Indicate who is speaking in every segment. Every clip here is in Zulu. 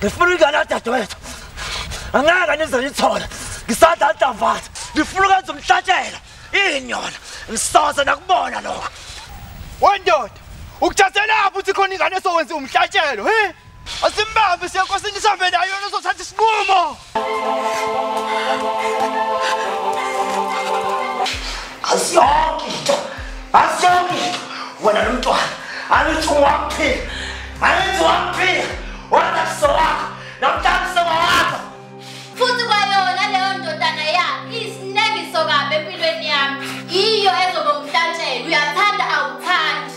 Speaker 1: ngifuna ingane dadewethu angeke nizayithola ngisanda ntavathi ngifuna ukwenza umhlatshelo inyona ngisoze nakubona lokho
Speaker 2: wendoda ukuthathelapha uthi khona ingane esokwenza umhlatshelo he asimbambe siyankosini sihambe nayo yona uzothatha isinqumo
Speaker 1: asiyonke wena nomntwana angithi waphila wadakuso wakho namtakuso wakho
Speaker 3: futhi kwayona leyo ndodana yakhe isinengiso kabi empilweni yami iyo ezoba umhlatshelo uyathanda awuthandi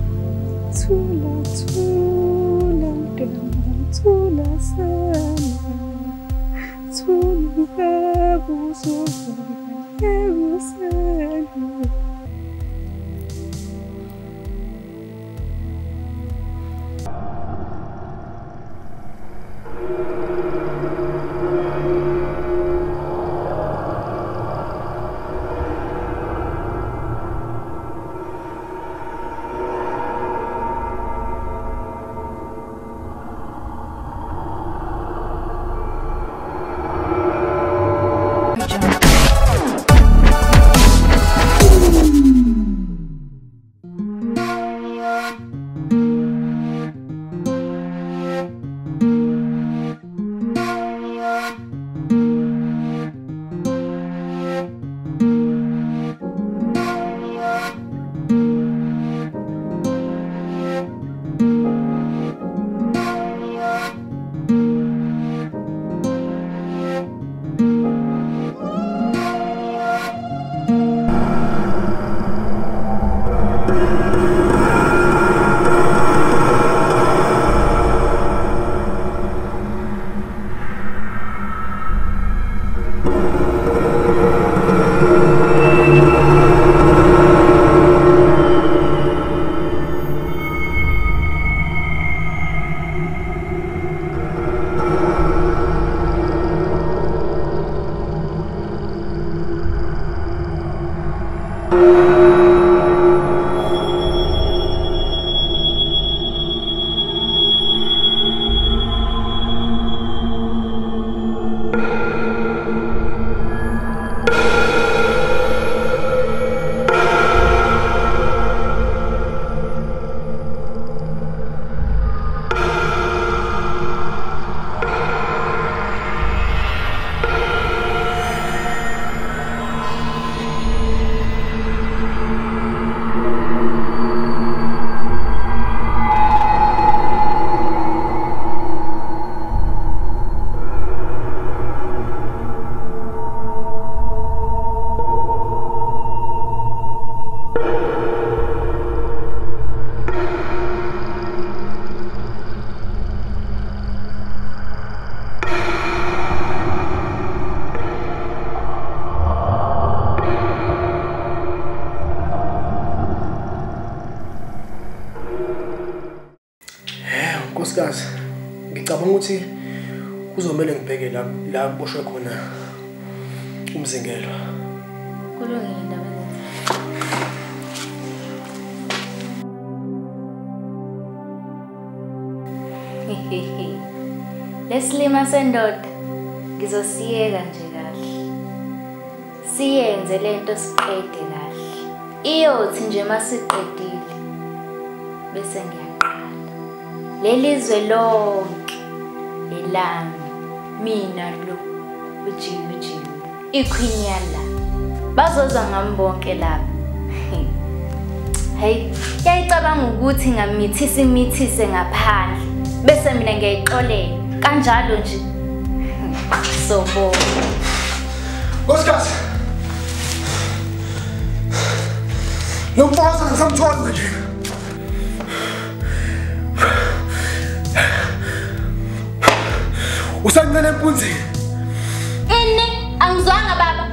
Speaker 4: Tula sana Tula buso
Speaker 5: Nkosikazi, ngicabanga ukuthi kuzomela ngibheke la kuboshwe khona Mzingelwa.
Speaker 3: kulungile ndaba lezi lesilima sendoda ngizosiyeka nje kahle siyenze lento siqede kahle iyothi nje masiqedile bese ngiyaqala lelizwe lonke elami mina lo ujiwe iqueen yala bazoza ngami bonke lapha hey yayicabanga ukuthi ngamithise ngaphandle bese mina ngiyayixolela kanjalo nje sobo
Speaker 5: Nkosikazi, lo mfazi ngisamthola nje. Usancane empunzini.
Speaker 3: ini angizwanga baba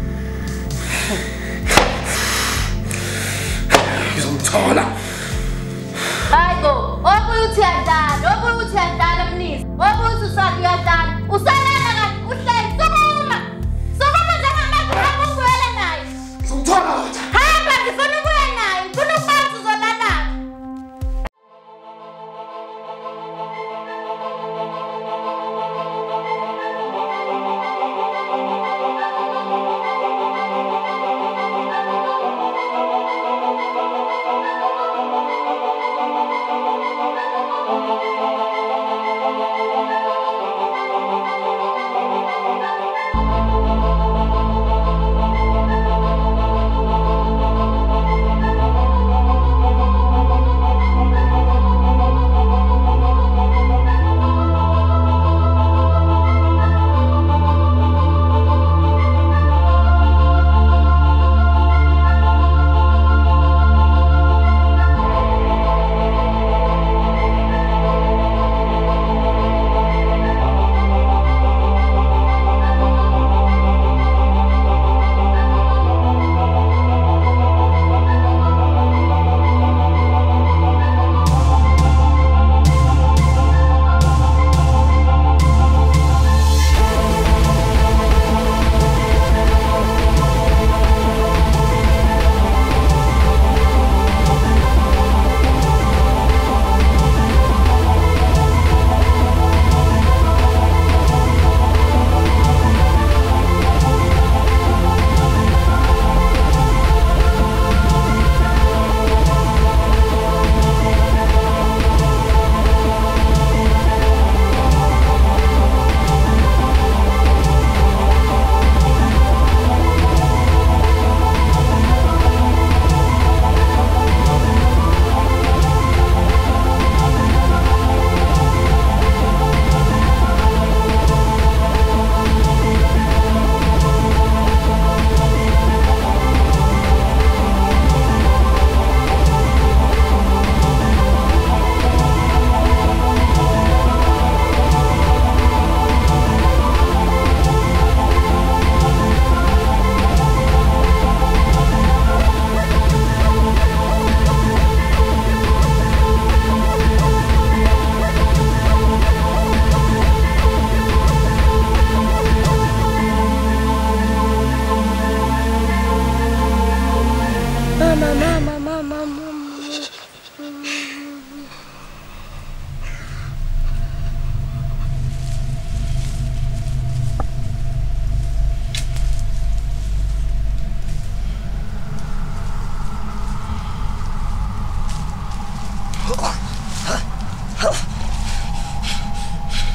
Speaker 5: Ngizomthola.
Speaker 3: hayibo obuthi uyadlala mnisi obuthi usathi uyadlala usalala kanti uhleli sokuma njengamagama ugwele naye
Speaker 5: Ngizomthola wena.
Speaker 3: hamba ngifuna ukuya naye ngifuna ukwazi uzolala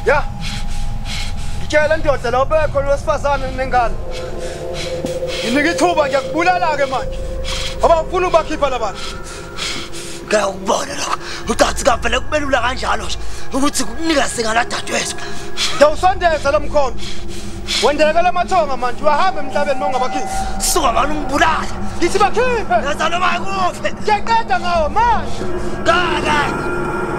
Speaker 2: Ya. Ngitshela ndoda la ubekho lwesifazane nengane. Nginika ithuba ngiyakubulala ke manje. Aba ufuna ubakhipha labantu.
Speaker 1: Ngiyakubona lokho. Ucathi kaphela kubelula kanjalo nje ukuthi kukunika singala dadwethu.
Speaker 2: Ngiyawusondeza lo mkhondo. Wendeka lamathonga manje uyahamba emhlabeni mongabakhiphi.
Speaker 1: Suka manje ungibulala.
Speaker 2: Ngithi bakhiphe.
Speaker 1: Ngaza noma kufe.
Speaker 2: Ngiyaqeda ngawo manje.
Speaker 1: Gaga.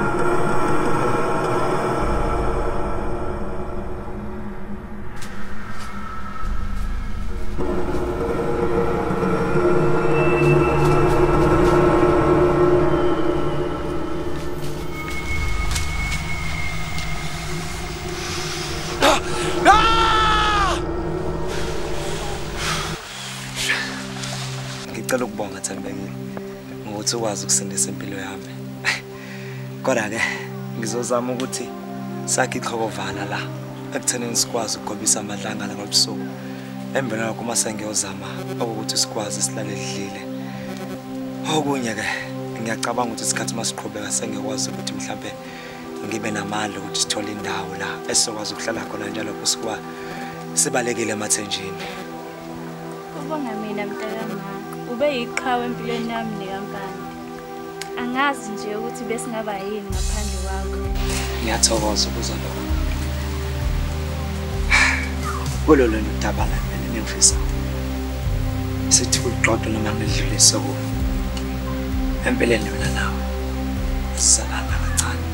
Speaker 6: Ngicela ukubonga Thembekile ngokuthi ukwazi ukusindisa impilo yami. Kodwa ke ngizozama ukuthi sakhe iqhokovala la ekuthenini sikwazi ukugobisa amadlangana ngobusuku. Emveni kwalokho uma sengiyozama ukuthi sikwazi silale edlile. Okunye ke ngiyacabanga ukuthi isikhathi masiqhubeka sengiyakwazi ukuthi mhlambe ngibe namandla ukuthi sithole indawo la esizokwazi ukuhlala khona njalo kusuka sibalekile emathenjini.
Speaker 4: Ubonga mina mntakami. Ube yiqhawe empilweni yami neyampande. Angazi nje ukuthi besingaba yini ngaphandle kwakho.
Speaker 6: Ngiyathokoza ukuzwa lokho. Kulolo ndaba la mina ngifisa. Sithi uqoqo noma ngidlulise kuwo. Empeleni wena nawe. Salala kancane.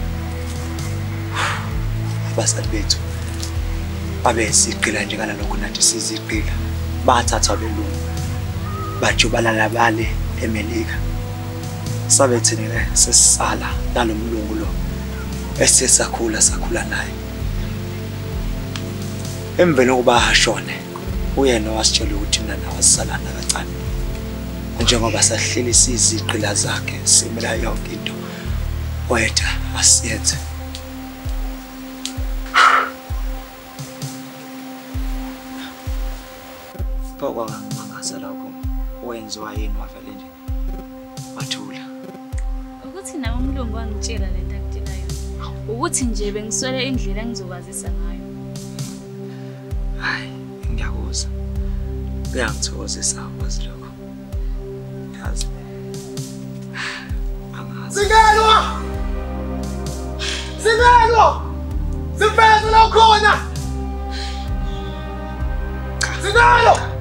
Speaker 6: Abasali bethu babe siqila njengana lokho nathi siziqila. Bathatha belungu. Bajubalala bale eMelika. Sabe thina sesisala nalomlungu lo esisakhula naye. Emveni kokuba ashone uyena wasitshela ukuthi mina nawe sisalana kancane. Njengoba sahleli siziqila zakhe simela yonke into wethu asiyenze. Pokwa ngangasa lokho wenziwa yini wavele nje wathula.
Speaker 4: Ukuthi nawe umlungu wangitshela lento akutshela yona. Ukuthi nje bengiswele indlela engizokwazisa ngayo.
Speaker 6: Hayi ngiyakuzwa. Kuyangithokozisa ukwazi lokho. Yazi. Angazi.
Speaker 2: Mzingelwa! Mzingelwa! Sifeza la khona! Mzingelwa!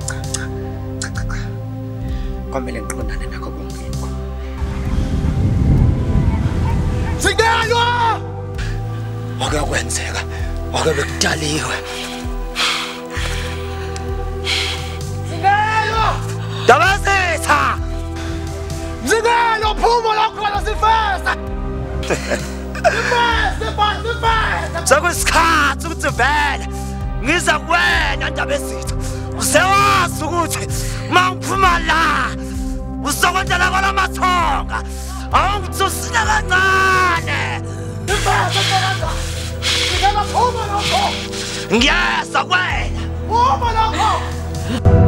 Speaker 6: Kwamele ngiqondane nakho konke lokho.
Speaker 2: Mzingelwa!
Speaker 1: Ake kwenzeka. Ake bekudaliwe.
Speaker 2: Mzingelwa!
Speaker 1: Dabazitha!
Speaker 2: Mzingelwa phuma la khona sifeza! Sifeza!
Speaker 1: Sekusikhathi ukuthi vele ngiza kuwena Dabazitha. Usewazi ukuthi mangiphuma la uzokwendela kola mathonga awungithusina kancane.
Speaker 2: Ngiyeza
Speaker 1: Ngiyeza kuwena.
Speaker 2: phuma la khona!